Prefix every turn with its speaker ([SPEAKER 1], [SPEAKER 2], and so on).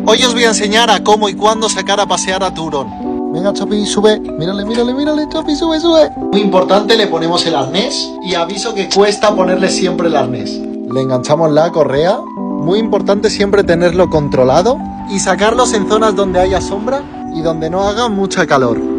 [SPEAKER 1] Hoy os voy a enseñar a cómo y cuándo sacar a pasear a tu hurón. Venga, Chopi, sube. Mírale, mírale, mírale, Chopi, sube, sube. Muy importante, le ponemos el arnés. Y aviso que cuesta ponerle siempre el arnés. Le enganchamos la correa. Muy importante siempre tenerlo controlado. Y sacarlos en zonas donde haya sombra y donde no haga mucha calor.